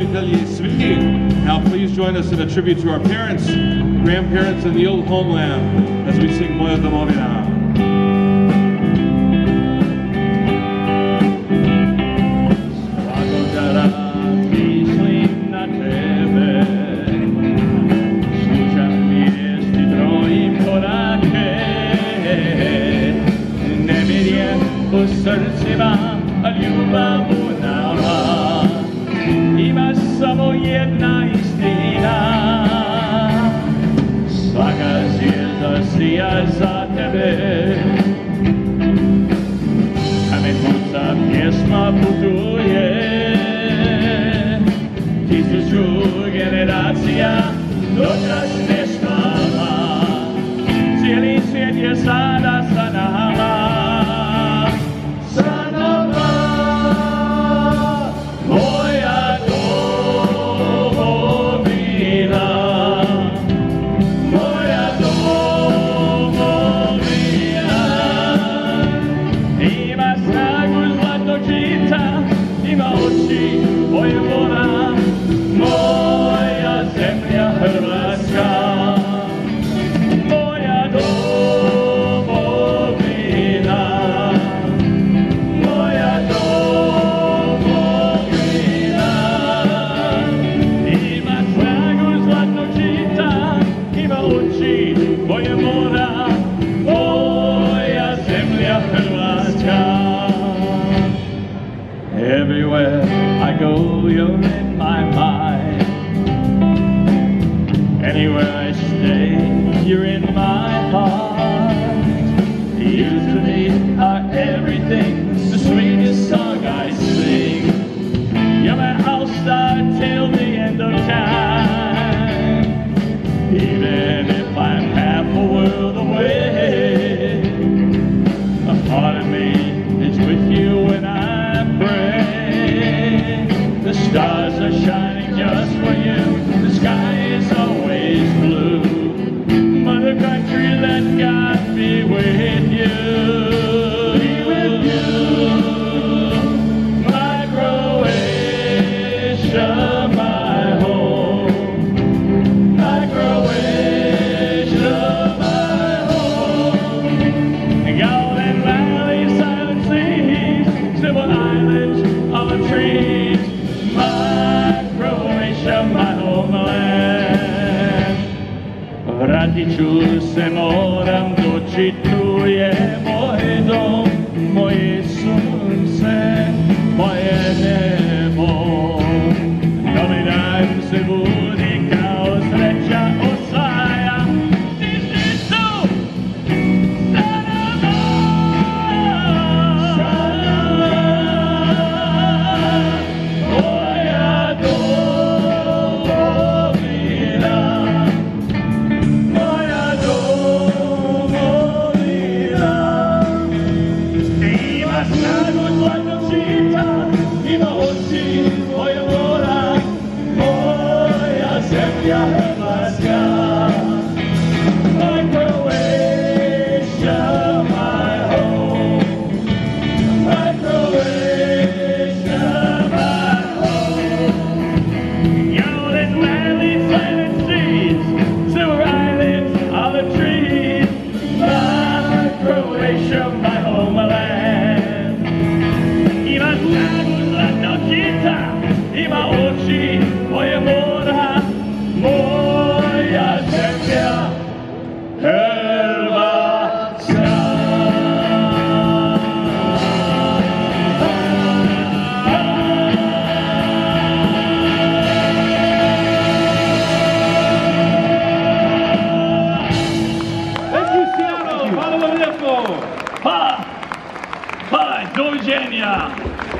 ljubitelji svih. Now please join us in a tribute to our parents, grandparents, and the old homeland as we sing Moja domovina. U srcima ljubav u nama, ima samo jedna istina. Svaka zvijezda sija za tebe, kamen puca pjesma putuje. 1000 generacija dočas ne spava, cijeli svijet je sada sa nama. Everywhere I go, you're in my mind. Anywhere I stay, you're in my heart. You to me are everything, the sweetest song I sing. You're my all-star till the end of time. Even if I'm half a world away, a part of me is with you when I pray. The stars are shining just for you. The sky is always blue. Mother country, let God be with you. Be with you, my Croatia, my home. My Croatia, my home. Golden valleys, silent seas, silver islands, olive trees. My Croatia, my homeland. Vratit ću se, moram doći, tu je moj dom, moje sunce, moje nebo. Novi dan se budi kao sreća osvaja. This is so doviđenja.